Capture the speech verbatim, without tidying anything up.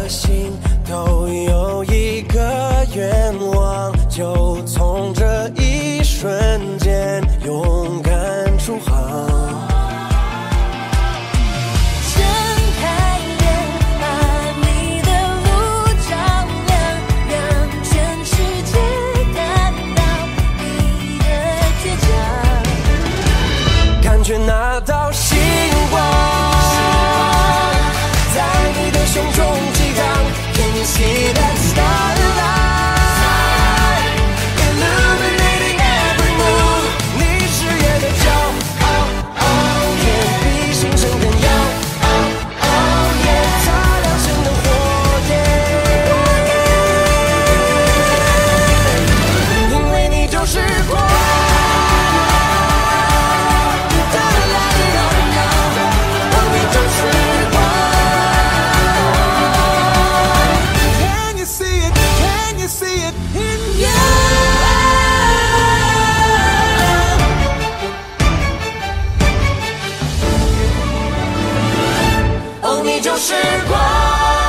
颗心都有一个愿望，就从这一瞬间勇敢出航。 睁开眼，把你的路照亮，让全世界看到你的倔强。 感觉那道星光在你的胸中激荡 ，Can you see that starlight illuminating every move？ 你是夜的骄傲，也比星辰更耀，它亮星的火焰，因为你就是光。 你就是光。